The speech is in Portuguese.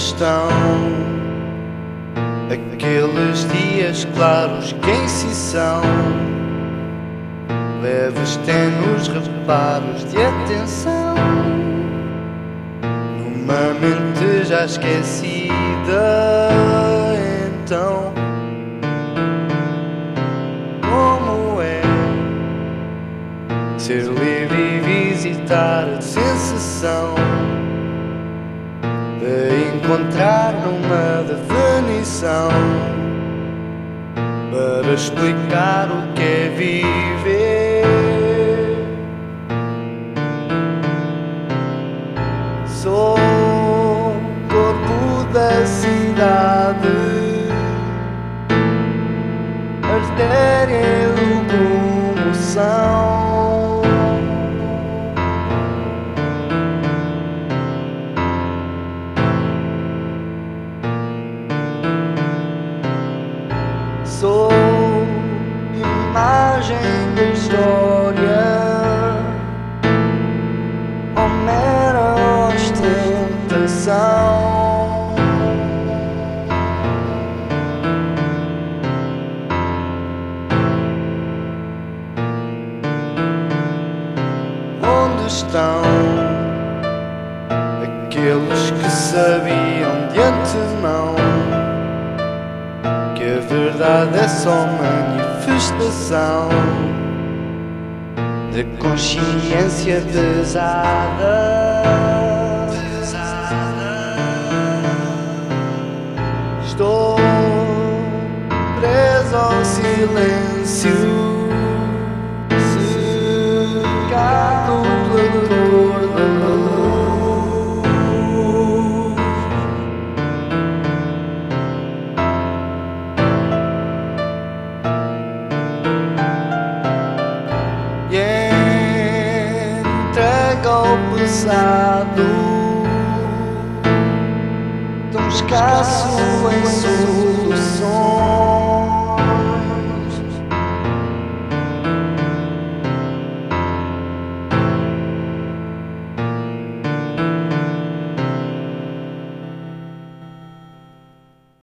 estão aqueles dias claros que em si são leves, tenues reparos de atenção numa mente já esquecida? Então, como é ser livre e visitar a sensação de encontrar numa definição para explicar o que é viver? Sou corpo da cidade, artéria e locomoção. Sou imagem da história ou mera ostentação? Onde estão aqueles que sabiam de antemão que a verdade é só manifestação da consciência pesada? Estou preso ao silêncio, cercado pela cor da luz. E entrega ao passado tão escasso em sua